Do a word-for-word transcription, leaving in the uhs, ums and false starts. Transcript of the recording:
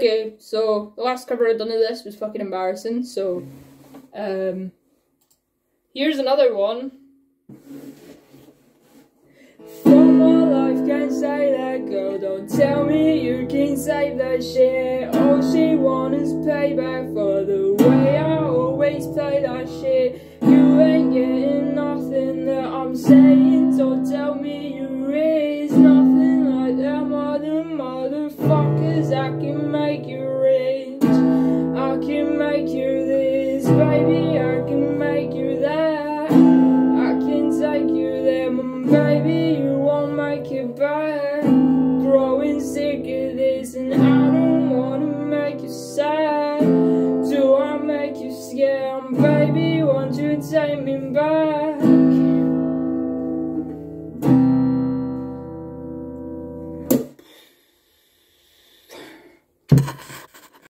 Okay, so the last cover I'd done of this was fucking embarrassing, so um here's another one. For my life can't say that girl, don't tell me you can save that shit. All she want is payback for the way I always play that shit. You ain't getting nothing that I'm saying, so tell me you is nothing like them other motherfuckers. I can make you rich, I can make you this, baby, I can make you that, I can take you there, but baby, you won't make it back. Growing sick of this, and I don't wanna make you sad. Do I make you scared? Baby, won't you take me back?